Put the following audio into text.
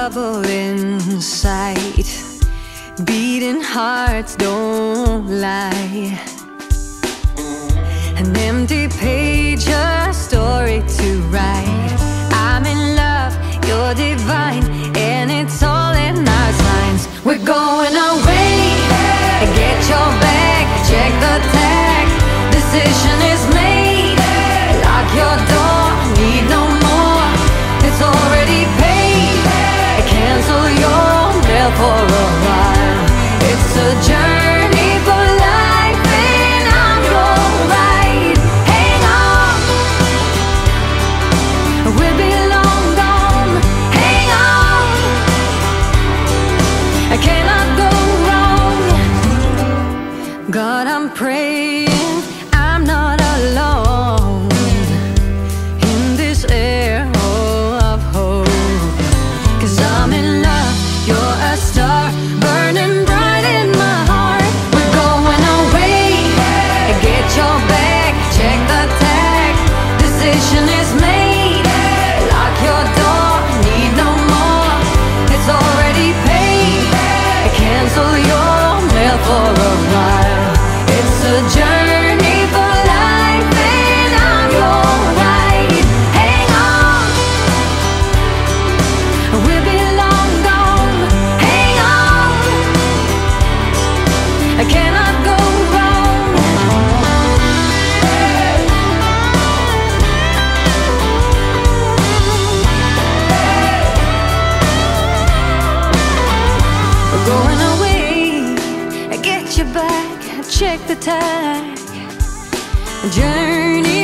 trouble inside. Beating hearts don't lie. An empty page, a story to write. I'm in love, you're divine, and it's all in our signs. We're going away. Get your bag, check the tag. Decision is made. Lock your door, need no more. It's already paid. Cancel your mail for a while. It's a journey for life, and I'm your ride. Hang on, we'll be long gone. Hang on, I cannot go wrong. God, I'm praying I'm not alone in this air of hope. 'Cause I'm in love, you're a star, burning bright in my heart. We're going away. Get your bag, check the tag. Decision is made. Lock your door, need no more. It's already paid. Cancel your mail for a while. It's a journey for life, and I'm your ride. Hang on, we'll be long gone. Hang on, I cannot go wrong. We're going away. Get your back, check the tag. Journey